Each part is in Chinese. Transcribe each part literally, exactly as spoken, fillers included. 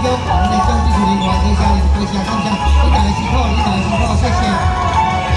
中，我们的政治处人员多谢多谢感谢，你大家辛苦，你大家辛苦，谢谢。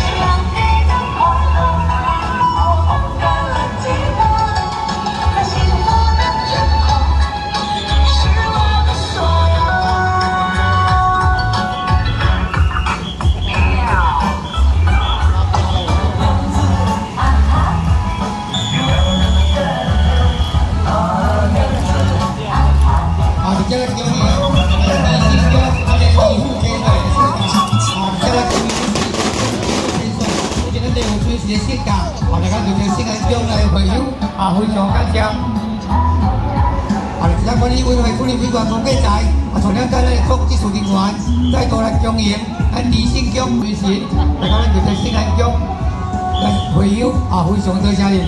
这个经验，我们的新疆，我们的义务阶段是啊，这个经验是是目前咱队伍随时的性格，啊，大家就着新安中来会友，啊，非常感谢。啊，其他管理委员会副理委员龚继才，啊，同样咱的各技术人员再度来经营，咱李新疆随时，大家咱就着新安中来会友，啊，非常多谢你。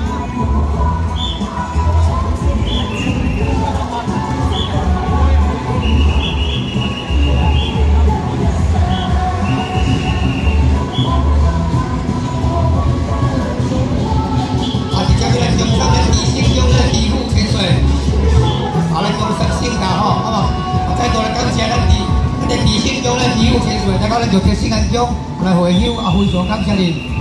好来，恭喜新家吼，好不？再多来感谢咱地，咱地新疆咱义务潜水，大家咱就着新安中来回乡，啊，非常感谢你。